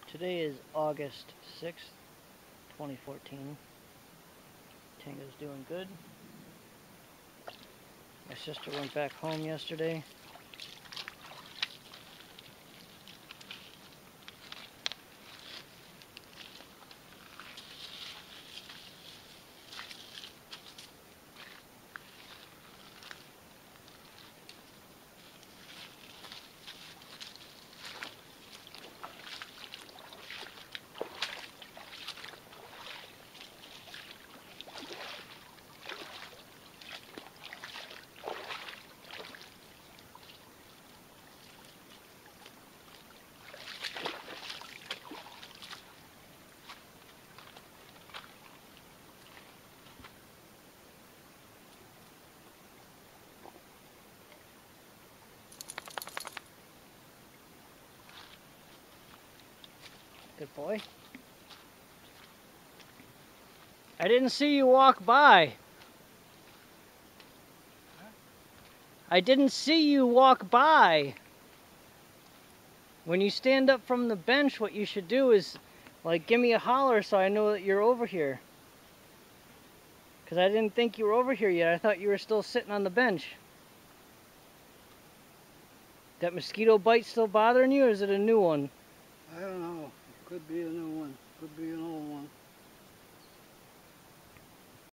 Today is August 6th, 2014. Tango's doing good. My sister went back home yesterday. Good boy. I didn't see you walk by. I didn't see you walk by. When you stand up from the bench, what you should do is, like, give me a holler so I know that you're over here. Because I didn't think you were over here yet. I thought you were still sitting on the bench. That mosquito bite still bothering you, or is it a new one? I don't know. Could be a new one. Could be an old one.